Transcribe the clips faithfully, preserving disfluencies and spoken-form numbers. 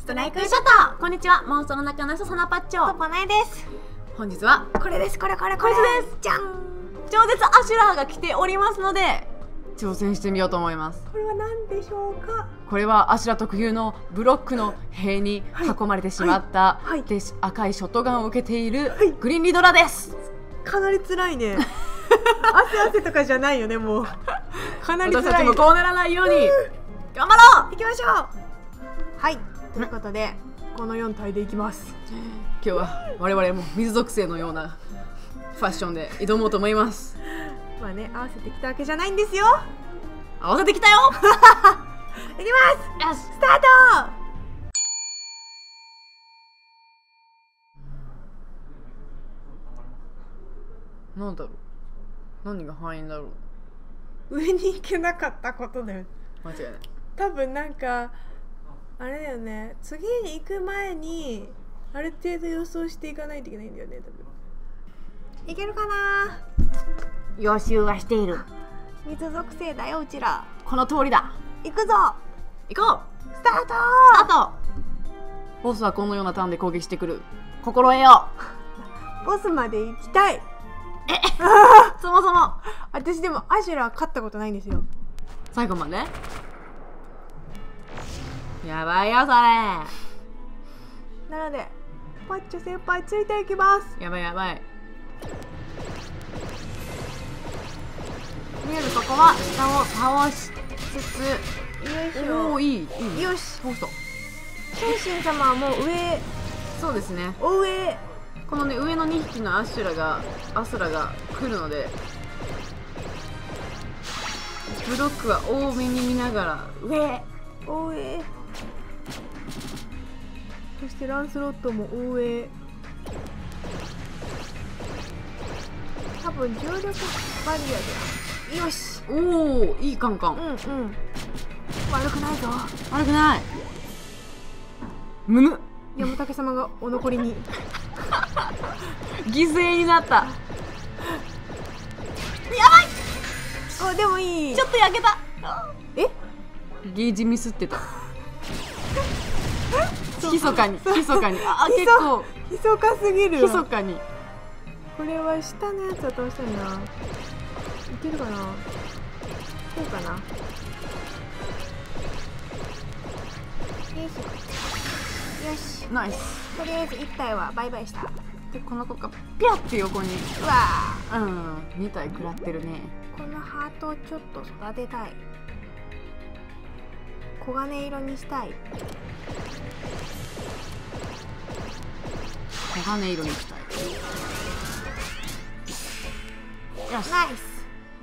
トライクショット。こんにちは、モンストの中の人サナパッチョポポナエです。 本日はこれです、これこれこれです。 じゃん。 超絶アシュラーが来ておりますので挑戦してみようと思います。 これは何でしょうか。 これはアシュラ特有のブロックの塀に囲まれてしまった、 はいはい、 で赤いショットガンを受けている、 はい、 グリーンリドラです。 かなり辛いね汗汗とかじゃないよね、もうかなり辛い。 私たちもこうならないように頑張ろう。 行きましょう。はい、ということでこのよん体でいきます。 今日は我々も水属性のようなファッションで挑もうと思います。 まあね、合わせてきたわけじゃないんですよ。 合わせてきたよいきます。よし、スタート。 なんだろう、何が範囲だろう。 上に行けなかったことだよ。 間違いない。 多分なんかあれだよね、次に行く前にある程度予想していかないといけないんだよね。多分いけるかな。 予習はしている。 水属性だよ、うちら。 この通りだ。 行くぞ。 行こう。 スタート。 スタート。ボスはこのようなターンで攻撃してくる。心得よう。ボスまで行きたい。 えそもそも私でもアシュラ勝ったことないんですよ。 最後までやばいよそれ。 なのでパッチョ先輩ついていきます。 やばいやばい。見えるとこは下を倒しつつ、 よいしょ。 おお、いいいい。 よし、 倒した。 謙信様はもう上。 そうですね、 お上。 このね上のにひきのアシュラがアスラが来るのでブロックは多めに見ながら上お上。そしてランスロットもお上。多分重力バリアで。よし。 おお、いいカンカン。 うんうん、悪くないぞ。 悪くない。むむ。 山竹様がお残りに犠牲になった。やばい。 あ、でもいい。 ちょっと焼けた。 え、 ゲージミスってたひそかにひそかに。あ、結構ひそかすぎる。 ひそかに。 これは下のやつは倒したいな。いけるかな。こうかな。よしよし、 ナイス。 とりあえずいち体はバイバイした。 でこの子がピャって横に、 うわー、うん、に体食らってるね。 このハートをちょっと育てたい。黄金色にしたい。 黄金色にしたい。よし、 ナイス。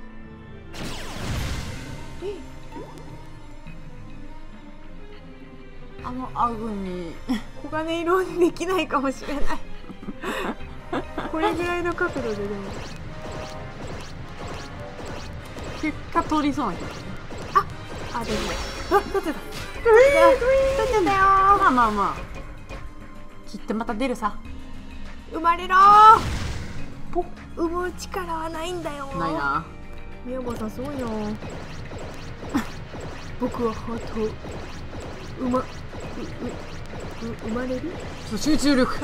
あのアグに黄金色にできないかもしれないこれぐらいの角度で。でも結果取りそうな気がする。 あ、あ、でもあ、取ってた。取っちゃったよ。 まあまあまあ、きっとまた出るさ。 生まれろー。ぽ産む力はないんだよ。 ないな。 宮本さんすごいな僕はハート生まうう生まれる。 集中力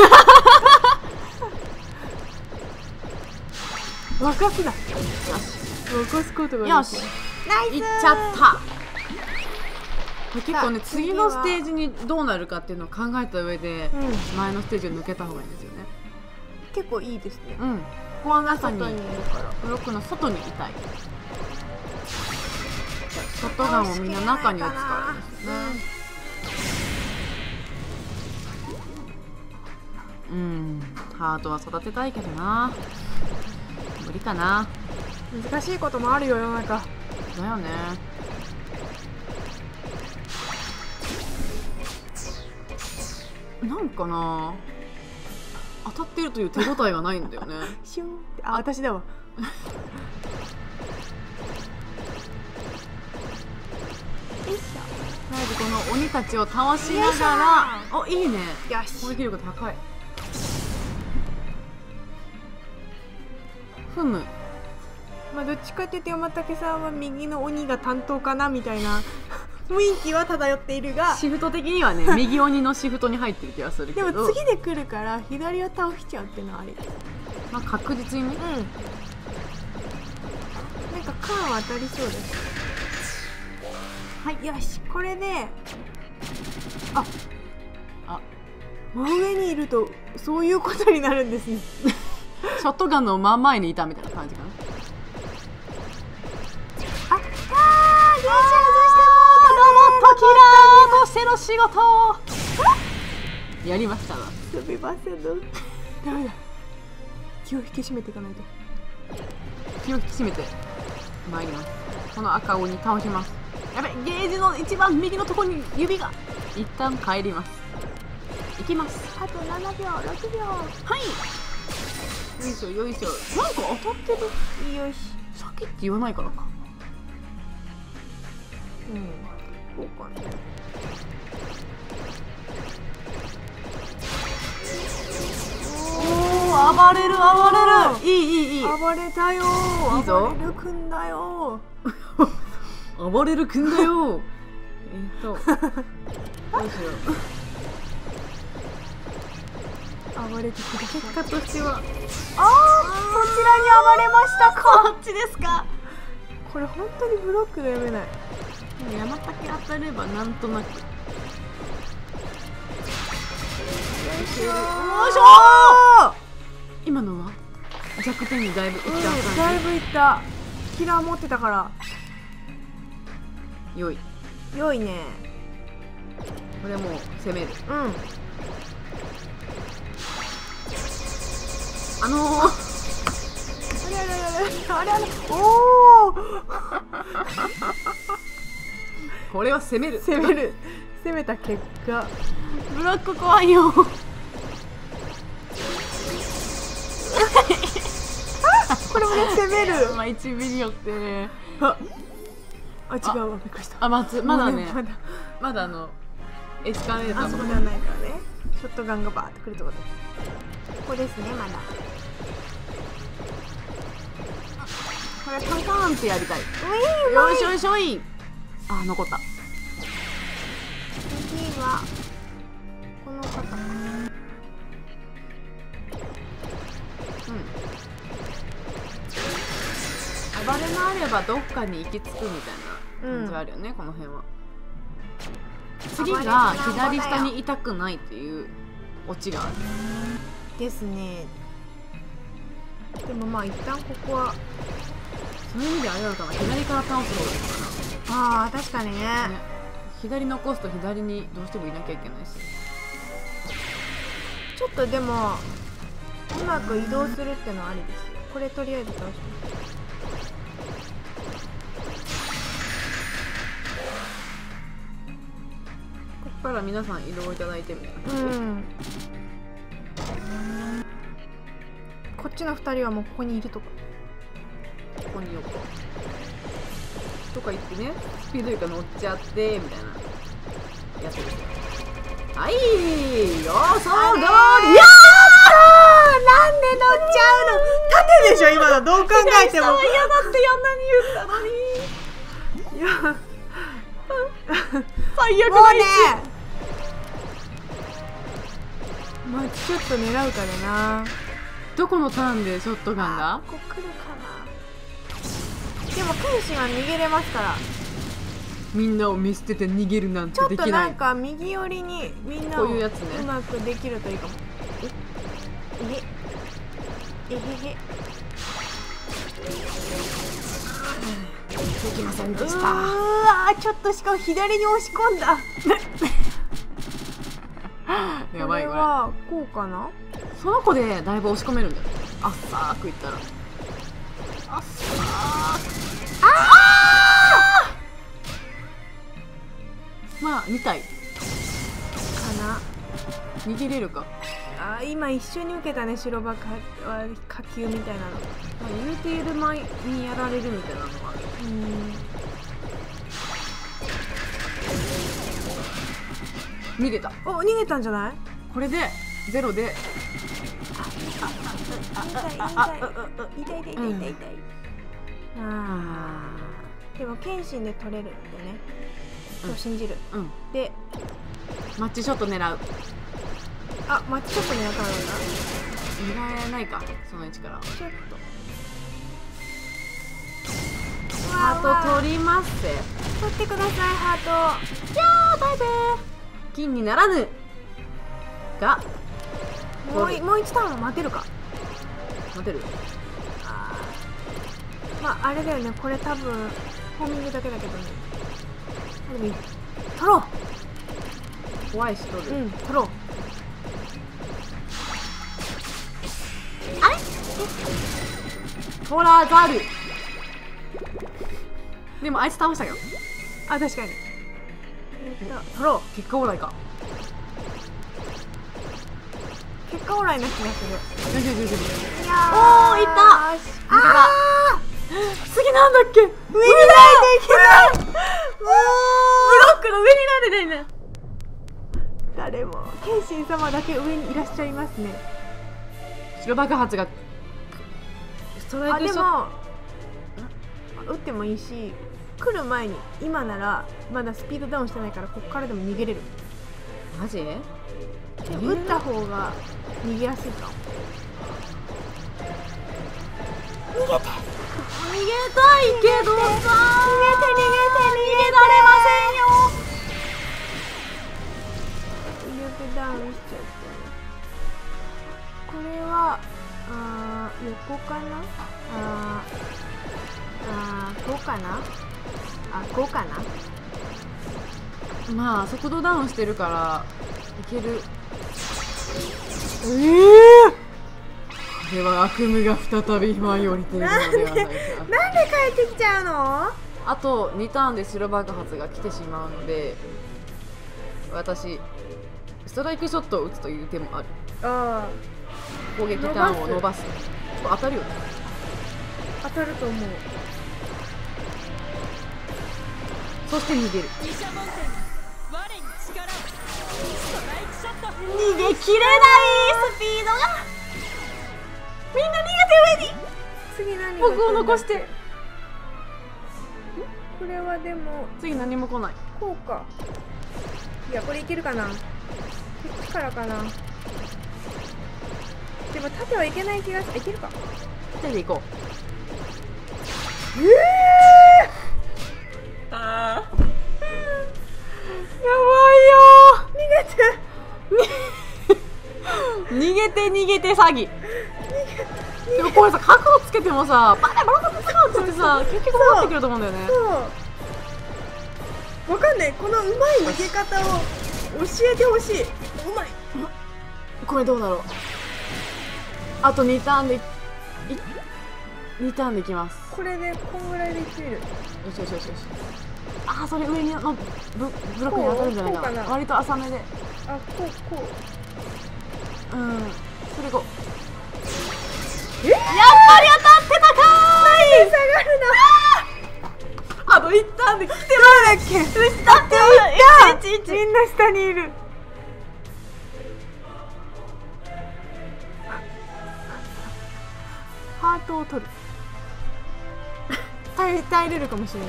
沸かすな。 よし沸かすことがよし、 ナイスー。 いっちゃった。これ結構ね、 さあ次のステージにどうなるかっていうのを考えた上で、 うん、 前のステージを抜けた方がいいんですよね。 結構いいですね。 うん、ここは中に外にいるからブロックの外にいたい。ショットガンをみんな中に打つからですね。うん、ハートは育てたいけどな、無理かな。 難しいこともあるよ、世の中。 だよね。なんかな、当たってるという手応えがないんだよねシュンって、あ、私だわよいしょ。 とりあえずこの鬼たちを倒しながら、お、いいね。 よし。 攻撃力高い。ふむ。 まあどっちかって言って山竹さんは右の鬼が担当かなみたいな雰囲気は漂っているが、 シフト的にはね右鬼のシフトに入ってる気がするけど、 でも次で来るから左を倒しちゃうっていうのはあり。 まあ確実にね。 うん、なんか缶は当たりそうです。はい、よし、これで、ああ、 真上にいるとそういうことになるんですね。 ショットガンの真ん前にいたみたいな感じかな。 あ、あー、電車外してもロボットキラーとしての仕事やりましたな。 すみません。ダメだ。気を引き締めていかないと。 気を引き締めて参ります。この赤鬼倒します。やべ、ゲージの一番右のところに指が。一旦帰ります。行きます。 あとななびょう、ろくびょう。 はい。よいしょよいしょ。なんか当たってる。 よし。 先って言わないからか。 うん。こうかな。 おお、暴れる暴れる。いいいいいい。 暴れたよ。 いいぞ。 暴れるくんだよ。 暴れるくんだよ。えっと。どうしよう。暴れてください。 結果としては。 ああ、こちらに暴れましたか。 こっちですか。 これ本当にブロックが読めない。 山竹当たればなんとなく。よいしょー。今のは弱点にだいぶいった感じ、うん、 だいぶいった。キラー持ってたから良い良いね。 これもう攻める。 うん。 あのー、 あれあれあれあれあれ、おおこれは攻める攻める攻めた結果、 ブロック怖いよ。 これもね攻める。 まあいちミリよってね。 ああ、違うわ、びっくりした。 あ、まずまだね、 まだまだあのエスカレーターあそこではないからね。ショットガンがバーってくるところで、ここですね。まだこれパンパンってやりたい。 よいしょよいしょい。あ、残った。 次はこの方。 うん。暴れ回ればどっかに行き着くみたいな感じあるよね、うん、この辺は。次が左下にいたくないっていうオチがあるですね。でもまあ一旦ここはそういう意味であれなのかな、左から倒す方がいいかな。ああ、確かに ね, ね左残すと左にどうしてもいなきゃいけないし、 ちょっとでもうまく移動するってのはありですよ。これとりあえず倒します。 ここから皆さん移動いただいてみたいな感じ、うん、 こっちのふたりはもうここにいるとか、 ここにいようかとか言ってね、スピードよく乗っちゃってみたいなやつですよ。はい、よそどり、やー、なんで乗っちゃうの。縦でしょ今の、どう考えても。嫌だってあんなに言ったのに。いや最悪もうね。まあちょっと狙うからな。 どこのターンでショットガンがここ来るかな。でも剣士は逃げれますから。 みんなを見捨てて逃げるなんてできない。 ちょっとなんか右寄りにみんなをうまくできるといいかも。ええへえへへ。 できませんでした。 うわ、ちょっとしかも左に押し込んだ。 やばい。これはこうかな。 その子でだいぶ押し込めるんだよ。あっさーくいったら。あっさー。ああ。まあみたい。かな。 逃げれるか。 あ、今一緒に受けたね、白バカは火球みたいなの。 まあ、言うている前にやられるみたいなのがある。うん。逃げた。 お、逃げたんじゃない？ これでゼロで。 痛い痛い痛い痛い痛い痛い痛い。ああ。でも剣心で取れるんでね。 うそう信じる。 うん。 でマッチショット狙う。 あ、マッチショット狙ったのだ。 狙えないか、その位置から。 ちょっとハート取ります。 取ってください、ハート。 いやー、大勢金にならぬが、 もういもう一ターン待てるか。 待てる。 あー、まああれだよね、これ多分ホーミングだけだけどね。でもいい、取ろう。 怖いし取る。 うん、取ろう。 あれ取らざる。でもあいつ倒したよ。 あ、確かに。取ろう。 結果オーライか。 結果オーライな気がする。 よしよしよしよし。 いやおー、いった。 ああ、 次なんだっけ。上にないといけない。ブロックの上になれないね。 誰も謙信様だけ上にいらっしゃいますね。 白爆発がストラあ、でイクショット。 も打ってもいいし、来る前に今ならまだスピードダウンしてないからここからでも逃げれる。 マジ？ で打った方が逃げやすいかも。逃げて、逃げたいけどさ、逃げて逃げて逃げられませんよ。 威力ダウンしちゃって。これはあー横かな。あーあーこうかな。あ、こうかな。 まあ速度ダウンしてるからいける。 ええー、では悪夢が再び舞い降りているのではないか。 なんで帰ってきちゃうの？ あとにターンで白爆発が来てしまうので、私ストライクショットを打つという手もある。 ああ、 攻撃ターンを伸ばす。これ当たるよね。 当たると思う。 そして逃げる。逃げきれないスピードが。みんな逃げて上に。 次何が来るんだっけ？ 僕を残して。 これはでも次何も来ない。 こうか。いや、これいけるかな。こっちからかな。でも縦はいけない気がする。いけるか。 縦で行こう。 ええー、あー、やばいよ。逃げて逃げて逃げて詐欺。でもこれさ、角度つけてもさ、バカバカバカってってさ、結局戻ってくると思うんだよね。 そう、わかんない。このうまい逃げ方を教えてほしい。うまい。 これどうだろう。あとにターンでいにターンでいきます。 これでこんぐらいでいってみる。 よしよしよしよし。あー、それ上にのブブロックに当たるんじゃないかな。割と浅めで。 あ、こうこう。うん、それこう。 えー、やっぱり当たってたかーい。 下がるな。あといちターンで来てる。 なんだっけ。 下っていった。 みんな下にいる。ハートを取る。耐え耐えれるかもしれない。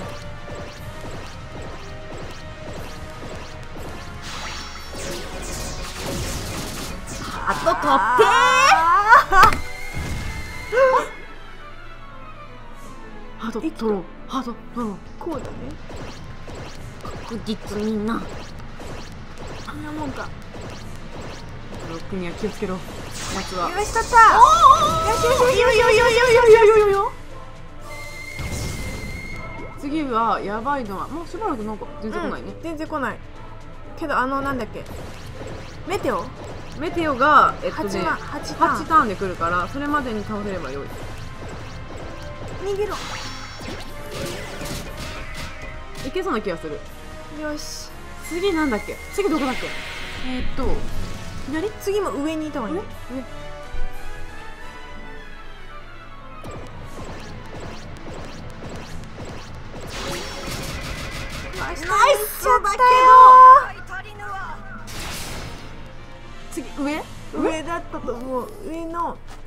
ハート取ってー。ハート取ろう。ハート取ろう。 こうだね。 確実みんな。 こんなもんか。 ブロックには気をつけろ。夏は。 よし、取った。よしよしよしよしよしよしよしよしよよ。 次はやばいのはもうしばらくなんか全然来ないね。 うん、全然来ない。けどあのなんだっけ。メテオ。 メテオがえっとねはちターンで来るからそれまでに倒せればよい。 逃げろ。 いけそうな気がする。 よし。 次なんだっけ。次どこだっけ。えー、っと左。 次も上にいた方がいいね。 上。 ナイスだけど次上上だったと思う。上の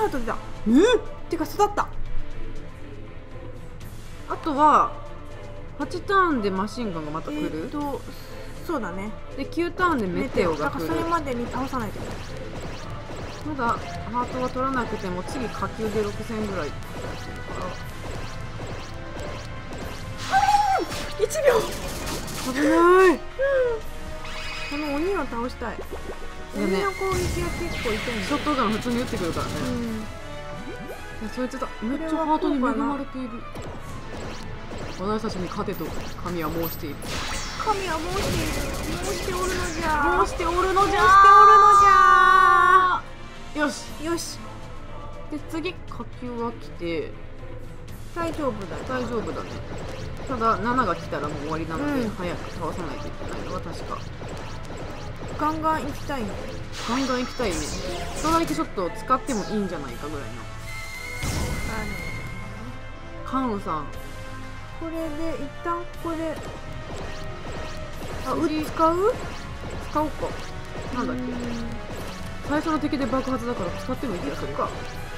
ハート出た。 うんてか育った。 あとははちターンでマシンガンがまた来える、 ー、っとそうだね。 できゅうターンでメテオだからそが来る。 れまでに倒さないといけない。 まだハートは取らなくても次火球でろくせんぐらいいいちびょう。 危ない。 この鬼を倒したい。 いやね鬼の攻撃は結構痛いんだよ。 ショットガン普通に撃ってくるからね、 うん。 いやそいつだ。めっちゃハートに恵まれている。私たちに勝てと神は申している。 神は申している。申しておるのじゃ。 申しておるのじゃー。 申しておるのじゃよし。 ー。よし。 で次火球は来て大丈夫だよ。 大丈夫だね。ただななが来たらもう終わりなので、 うん早く倒さないといけないのは確か。 ガンガン行きたいね。 ガンガン行きたいね。ストライクショットを使ってもいいんじゃないかぐらいの。カンウさん、 これで一旦ここであう次使う？ 使おうか。なんだっけ、最初の敵で爆発だから使ってもいい気がするか。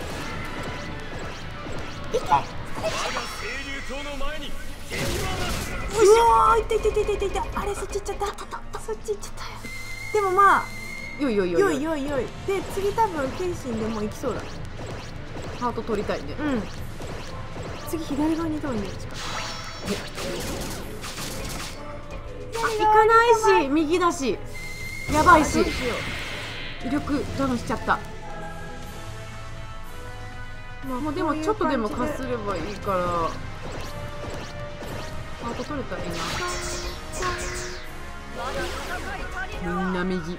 うわー、いたいたいたいたいた。あれそっち行っちゃった。そっち行っちゃったよ。でもまあよいよいよいよいよいよい。で次多分謙信でも行きそうだ。 ハート取りたいね。 うん。次左側にいたんだよ。 あ、行かないし右だしやばいしどうしよ威力ダウンしちゃった。 う。まあもうでもちょっとでもかする。 ればいいからハート取れたらいいな。みんな右。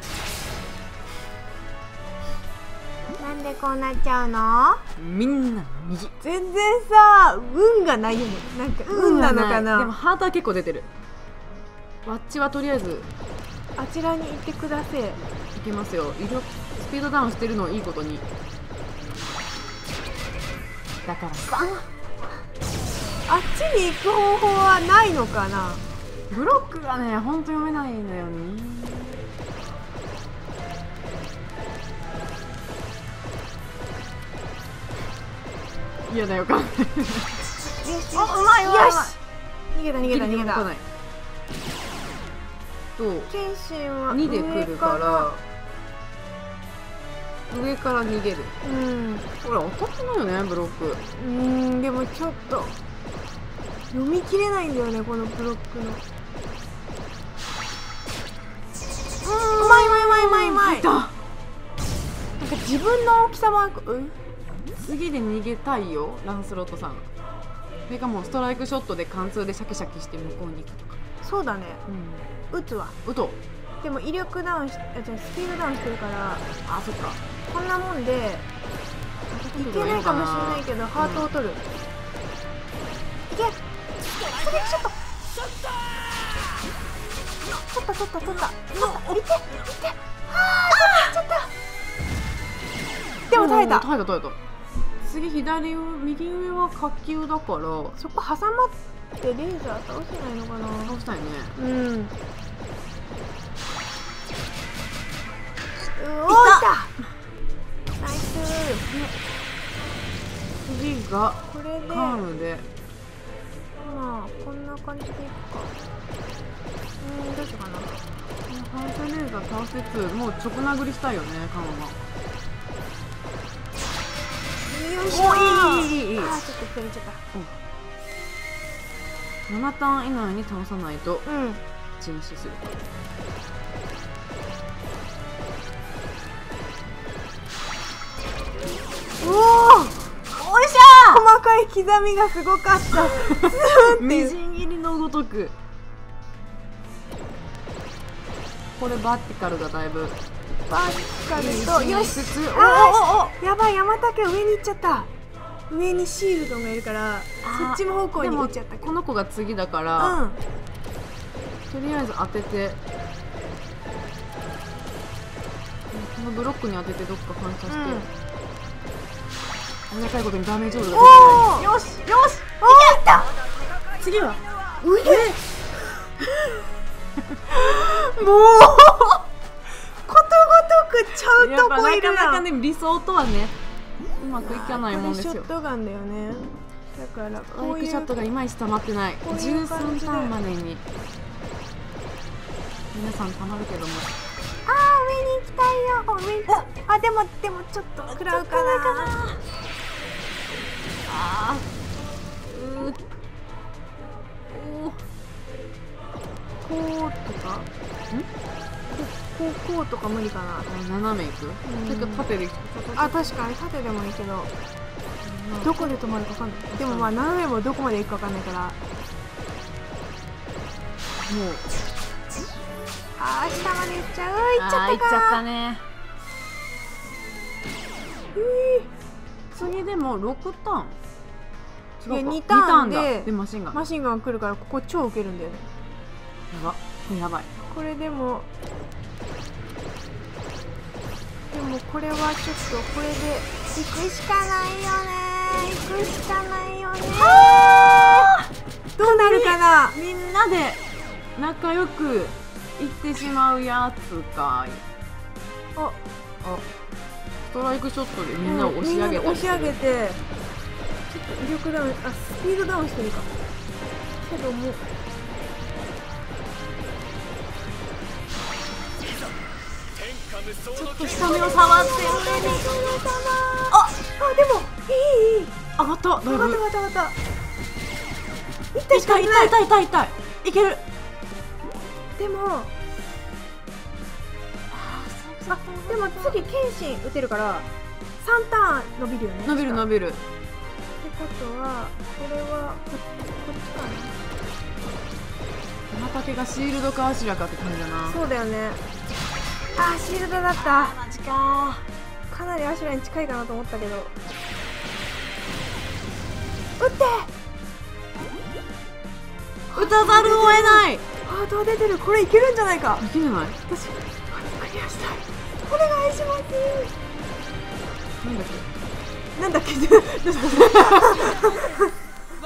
なんでこうなっちゃうの？ みんな右。 全然さ運がないよね。なんか運なのかな。 でもハートは結構出てる。ワッチはとりあえずあちらに行ってください。 いけますよ。威力スピードダウンしてるのをいいことに。だからさあっちに行く方法はないのかな。 ブロックがねほんと読めないんだよね。嫌な予感。 よしよし。 あ、うまいうまいうまい。 よし。逃げた逃げた逃げた。 と謙信はにで来るから上から逃げる。 うんこれ当たってないよねブロック。 うんでもちょっと読み切れないんだよねこのブロックの。うまいうまいうまいうまいうまい。 だなんか自分の大きさもうん次で逃げたいよランスロットさん。それかもうストライクショットで貫通でシャキシャキして向こうに行くとか。 そうだね。 うん、 打つわ。 うとでも威力ダウンしあじゃあスピードダウンしてるからあそっかこんなもんでいけないかもしれないけどハートを取る。いけストライクショット。取った取った取った取った。いけいけ。ああ取っちゃった。でも耐えた。 耐えた耐えた。 次左上右上は火球だからそこ挟まってレーザー倒せないのかな。 倒したいね。 うん。うおー、いた。ナイス。 次がこれでカームで、 まあこんな感じでいくか。うん、どうしようかな。 ファイトレーザー倒せつもう直殴りしたいよね、カームは。 よいしょー。 いいいいいいいい。 あー、ちょっと左行っちゃった。 ななターン以内に倒さないとうん禁止する。 おお、おいしゃー。細かい刻みがすごかったみじん切りのごとく。これバーティカルがだいぶバーティカルとよし。 おおお、やばい、山竹上に行っちゃった。上にシールドがいるからそっちの方向に行っちゃった。 この子が次だから、 うん、 とりあえず当てて、このブロックに当ててどっか反射して、ありがたいことにダメージオールが出てない。よしよし、いけた。次は上もうことごとくちゃうとこいるやん。 なかなかね、理想とはねうまくいかないもんですよ。 これショットガンだよね。だからこういうバイクショットがいまいち溜まってない。じゅうさんターンまでに皆さん溜まるけども、 あー、上に行きたいよ。上に、あ、でもでもちょっと食らうかな。 あー、うーこうとか、ん？こうこうとか無理かな。 斜めいく。てか縦でいく。 あ、確かに縦でもいいけど、どこで止まるか分かんない。でもまあ斜めもどこまで行くか分かんないから。もうあー、下まで行っちゃう。行っちゃったか。 行っちゃったね。 う次でもろくターン。 いやにターンででマシンガン。 マシンガン来るからここ超受けるんだよね。 やば、これやばい。 これでもでもこれはちょっとこれで行くしかないよね。行くしかないよね。どうなるかな。 みんなで仲良く行ってしまうやつかい。あ、あ、ストライクショットでみんなを押し上げたりする。 押し上げてちょっと威力ダウン、あ、スピードダウンしてるかけども、 ちょっと下目を触って上に。 あ、あ、でもいいいい、 上がった。だいぶ上がった上がった上がった。 痛い痛い痛い痛い痛い。いける。 でもあ、でも次剣心打てるからさんターン伸びるよね。 伸びる伸びる。 ってことはこれはこ、こっちかな。 山竹がシールドかアシュラかって感じだな。 そうだよね。あー、シールドだった。 マジか。 かなりアシュラに近いかなと思ったけど、打って打たざるを得ない。 ハートが出てる。これいけるんじゃないか。 いけるじゃない。 私クリアしたい。お願いします。 なんだっけなんだっけどうした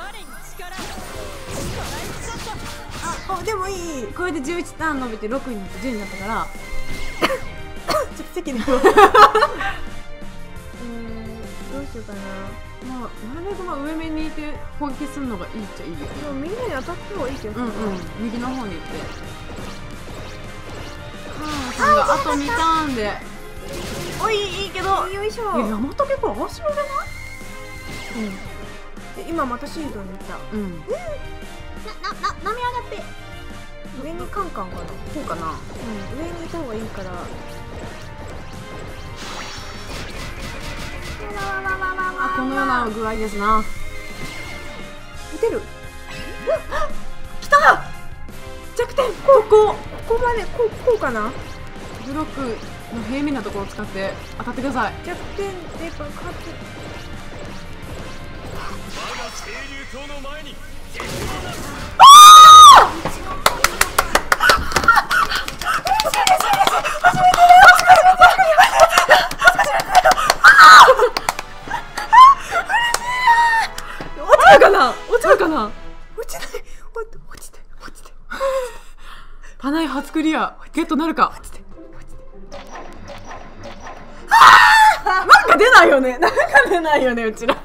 あ、でもいい。 これでじゅういちターン伸びてろくになってじゅうになったからちょっと席でうーん、どうしようかな。 まあ、なるべくまあ上目にいて攻撃するのがいいっちゃいいよね。 でもみんなに当たった方がいい気がする。 うんうん、右の方に行ってカーさんがあとにターンで、おい、いいけど、 よいしょ。 いや、山竹これ面白じゃない？ うん。で今またシールドに行った。 うん。な、な、な、波上がって上にカンカンかな。 こうかな。 うん、上にいた方がいいから。 あ、このような具合ですな。 打てる。 きた！弱点。ここここまでこうこうかな。 ブロックの平面なところを使って当たってください。 弱点で爆発。 我が清流塔の前にるかな落ちるかな落ちない。お落ちて落ちて。 パナイ初クリアゲットなるか。 落ちて落ちて。 なんか出ないよね。なんか出ないよねうちら。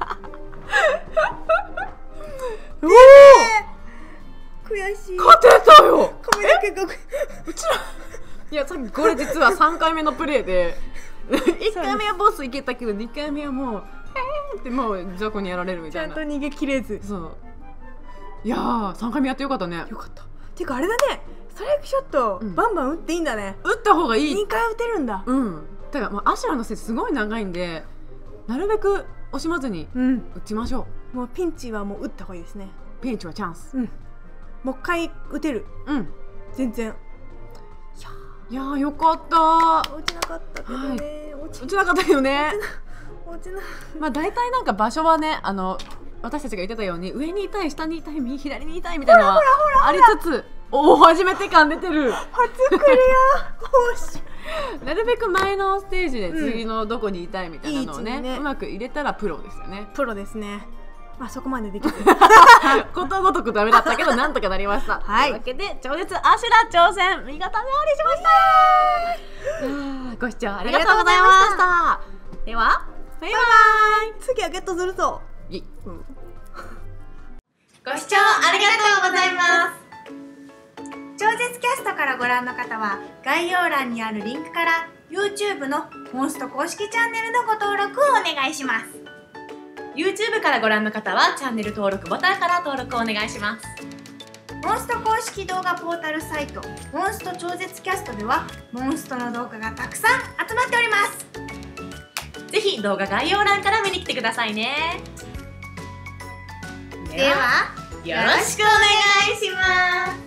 おお悔しい。 勝てたよ。 米だけがうちらいやさっきこれ実はさんかいめのプレイでいっかいめはボスいけたけどにかいめはもうえーってもう雑魚にやられるみちたいな。 ゃんと逃げ切れず。 そういやーさんかいめやってよかったね。 よかった。ていうかあれだね、ストライクショット、 うんバンバン打っていいんだね。 打った方がいい。 にかい打てるんだ。 うんだからもうアシュラのせいすごい長いんでなるべく惜しまずにうん。 打ちましょう。 もうピンチはもう打った方がいいですね。 ピンチはチャンス。 うん。もう一回打てる。 うん全然。 いやーよかった落ちなかったけどね。落ち打ちなかったよね。 落ちな。 まあ大体なんか場所はねあの私たちが言ってたように上にいたい下にいたい右左にいたいみたいなのはありつつ、おお初めて感出てる。 初クリア。おし。 なるべく前のステージで次のどこにいたいみたいなのをね、 いい位置にねうまく入れたらプロですよね。 プロですね。まあそこまでできず。 ことごとくダメだったけどなんとかなりました。 はいというわけで超絶アシュラ挑戦見事勝利しました。あーご視聴ありがとうございました。ではバイバイ。 次はゲットするぞ。 イェイご視聴ありがとうございます。超絶キャストからご覧の方は概要欄にあるリンクから YouTube のモンスト公式チャンネルのご登録をお願いします。 YouTube からご覧の方はチャンネル登録ボタンから登録をお願いします。 モンスト公式動画ポータルサイトモンスト超絶キャストではモンストの動画がたくさん集まっております。 ぜひ動画概要欄から見に来てくださいね。 ではよろしくお願いします。